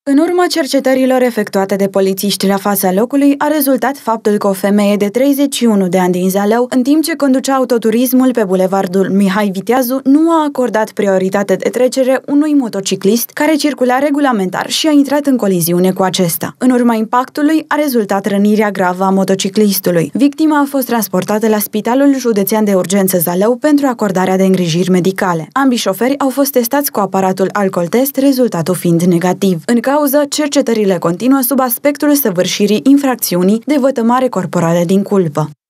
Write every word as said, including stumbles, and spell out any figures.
În urma cercetărilor efectuate de polițiști la fața locului, a rezultat faptul că o femeie de treizeci și unu de ani din Zalău, în timp ce conducea autoturismul pe bulevardul Mihai Viteazu, nu a acordat prioritate de trecere unui motociclist care circula regulamentar și a intrat în coliziune cu acesta. În urma impactului a rezultat rănirea gravă a motociclistului. Victima a fost transportată la Spitalul Județean de Urgență Zalău pentru acordarea de îngrijiri medicale. Ambii șoferi au fost testați cu aparatul alcool-test, rezultatul fiind negativ. În cauză, cercetările continuă sub aspectul săvârșirii infracțiunii de vătămare corporală din culpă.